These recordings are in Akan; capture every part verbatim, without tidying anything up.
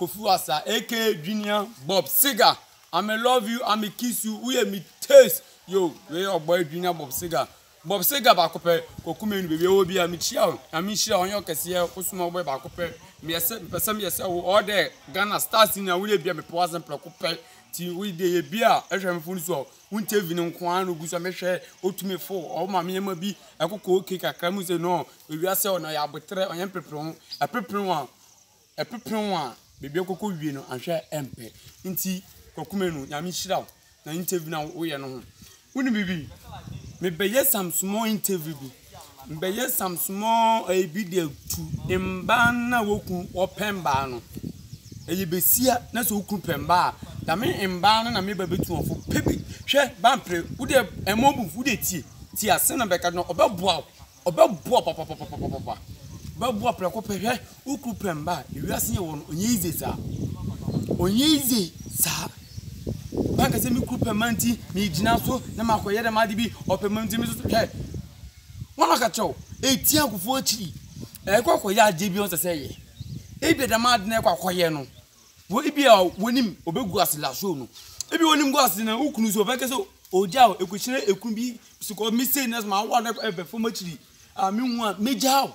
Kofi Asa, aka Junior Bob Siga. I'm a love you, I'm a kiss you, we me taste. Yo, we your boy Junior Bob Siga. Bob Siga bakope, kokume baby obi a me chia, a me chia on your kese, osuma boy bakope. Me yese, person me yese all the Ghana stars in a we be me poison plakope. Ti we dey bia, e hwe me funu so. Wunte vi no nkoan no gusa me hwe otume fo, o ma me ma bi, akoko oke kakra mu se no, we wiase o na ya botre, onye prepron, a prepron one. A prepron one. Baby akoko wie no ahwe empe nti kokumenu nyame hiraw na interview na wo ye no ho woni bibi me beye some small interview bi me beye some small a bi de tu imba na woku opemba no eye besia na so woku pemba da me imba na me ba betu ofo pebi hwe bampre wo de emobu fu de tie tie ase na beka no obeboa obeboa papa papa papa babu preko pehwe woku pemba ewiase ye won onye ize sa onye ize sa banka se mi ku pemanti mi gina so na makoye de made bi opemanti mi so hwe wona ka chew eti akufo achiri e kokoye age bi on se ye e bi de made na kokoye no wo ibi a wonim obegu asila so no e bi wonim go asina ukunu so banka se oja ekuchire ekun bi siko mi say na ma wa na e be fo machiri a mi hu a meja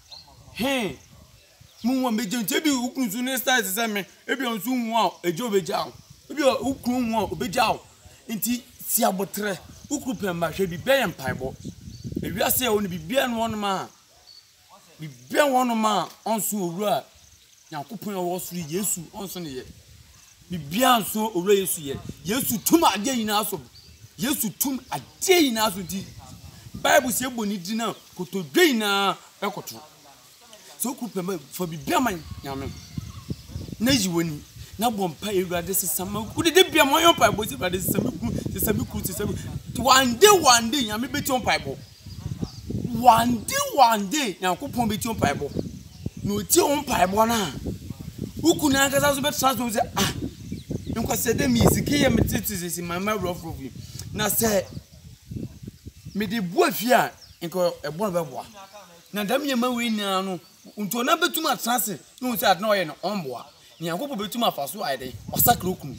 Hey, Mumma Major, Tibby, who can soon start to send me, maybe on soon wow, a job a jow. Maybe who can want a jow. Inti Siabotre, who could pemba should be bay and pieball. If you say only be beyond one man, be beyond one man on so right. Now, Coupon was three years on Sunday. Be beyond so race yet. Yes, to two my day in us. Yes, to two a day in us with the Bible say, Bonnie now, go to Dana, Ecoto. So could for be beaman, yaman. Naji woni, na bompa ewrade sesama. Would dey bia mo yon paibo si brade sesama ku, sesama ku sesama. One day one day yami beti on paibo. One day one day yakopon beti on paibo. No ti on paibo na. Uku na kasa so bet transfer say ah. Nko se de mi sike ye metiti sisi mama rough rough. Na se me de bo afia nko ebo na beboa. Na dam ye ma we na no unto na betuma transe no say na oye no omboa ni yakopo betuma faso aide osakra okunu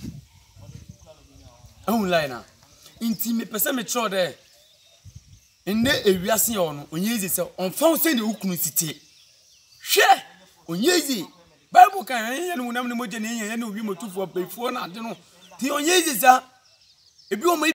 ehun line na inti me pese me tro de enne ewiase yo no onyezi se onfa se de okunu site hwe onyezi bible kan ye no munam ne moje ne ye ye no obi motufo before na ade no ti onyezi sa ebi o